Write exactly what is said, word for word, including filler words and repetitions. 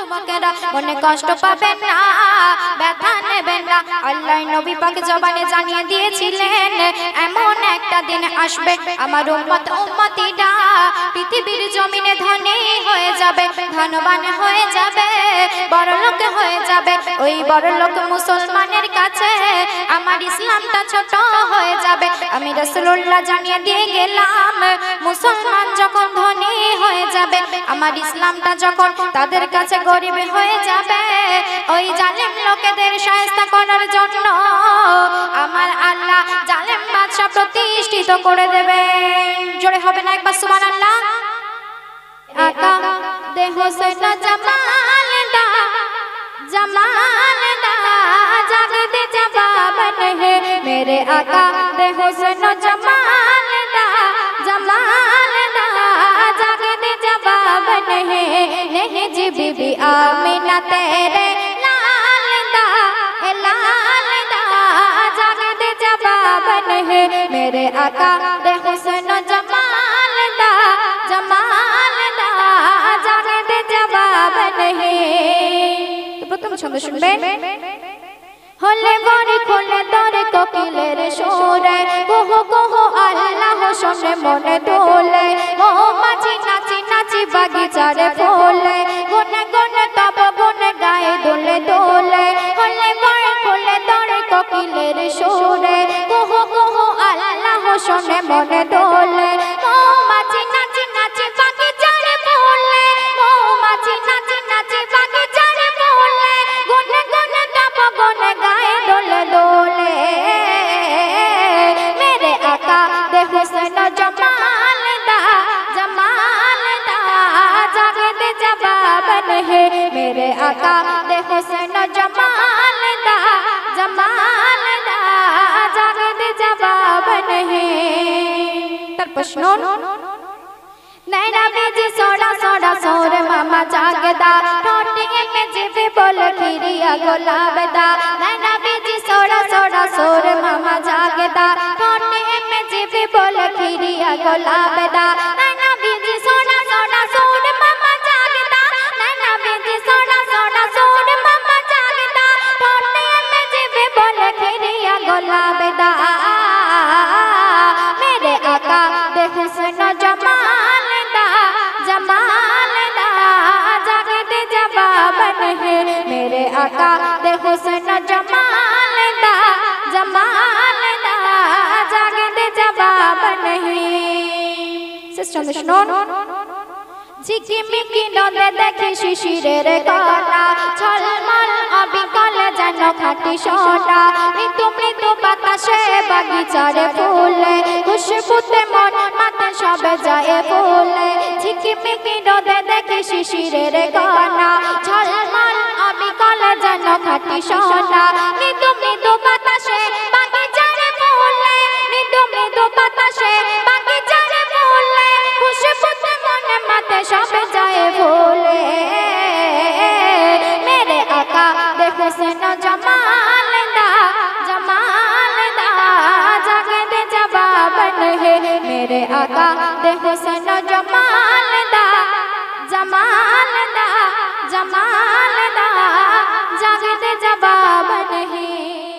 যুবকেরা মনে কষ্ট পাবেন না, ব্যথা নেবেন না। আল্লাহর নবী পাক জবানে জানিয়ে দিয়েছিলেন এমন একটা দিন আসবে আমার উম্মত উম্মতিরা পৃথিবীর জমিনে ধনী হয়ে যাবে, ধনবান হয়ে যাবে, বড়লোক হয়ে যাবে। ওই বড়লোক মুসলমানের কাছে আমার ইসলামটা ছোট হয়ে যাবে। আমি রাসূলুল্লাহ জানিয়ে দিয়ে গেলাম মুসলমান যখন ধনী হয়ে যাবে, আমার ইসলামটা যখন তাদের কাছে গরিব হয়ে যাবে, ওই জালেম লোকেদের শায়েস্তা করার জন্য আমার আল্লাহ জালেম বাদশা প্রতিষ্ঠিত করে দেবেন। জোরে হবে না একবার সুবহানাল্লাহ। আকা দে হোসেন জামাল দা जमाल दा जग दे जवाब नहीं मेरे आका दे हुस्न जमाल दा जमाल दा जग दे जवाब नहीं नहीं जी बीबी आमीना तेरे लाल दा लाल दा जग दे जवाब नहीं मेरे आका दे हुस्न जमाल दा जमाल दा जग दे जवाब नहीं। প্রথম ছন্দ শুনবেন। হলে বড়ি খোলে দরে কোকিলের সুরে কুহু কুহু আল্লাহ শুনে মনে দোলে ও মাঝি নাচি নাচি বাগিচারে ফুলে গুনে গুনে তব গুনে গায়ে দোলে দোলে। হলে বড়ি খোলে দরে কোকিলের সুরে কুহু কুহু আল্লাহ শুনে মনে দোলে ও মাঝি নাচি নাচি বাগিচারে ফুলে ও মাঝি নাচি নাচি বাগিচারে ফুলে গুনে গুনে তব গুনে গায়ে দোলে দোলে। मेरे आका दे हुस्न जमाल दा जमाल दा जग दे जवाब नहीं मेरे आका दे हुस्न जमाल दा जमाल दा जग दे जवाब नहीं। তার প্রশ্ন नैना बेजी सोड़ा सोड़ा सोर मामा जागदा ठोटे में जीवे बोल खीरिया गुलाबदा नैना बेजी सोड़ा सोड़ा सोर मामा जागदा ठोटे में जीवे बोल खीरिया गुलाबदा नैना बेजी सोड़ा सोड़ा सोर मामा जागदा नैना बेजी सोड़ा सोड़ा सोर मामा जागदा ठोटे में जीवे बोल खीरिया गुलाबदा। मेरे आका दे हुस्न जमाल जमाल दा जग दे जवाब नहीं मेरे आका दे हुस्न जमाल दा जमाल दा जग दे जवाब नहीं। सिस्टर শুনুন। ঝিকিমিকি নদে দেখি শিশিরের কণা ঝলমল অবিকল যেন খাঁটি সোনা মৃদু মৃদু বাতাসে বাগিচারে ফুলে খুশবুতে মন মাতে সবে যায় ফুলে। ঝিকিমিকি নদে দেখি শিশিরের কণা ঝলমল অবিকল যেন খাঁটি সোনা মৃদু মৃদু বাতাসে বাগিচারে ফুলে মৃদু মৃদু বাতাসে বাগিচারে ফুলে খুশবুতে মন মাতে সবে যায় ফুলে। मेरे आका दे हुस्न जमाल दा जमाल दा जग दे जवाब नहीं मेरे आका दे हुस्न जमाल दा जमाल दा जमाल दा जग दे जवाब नहीं।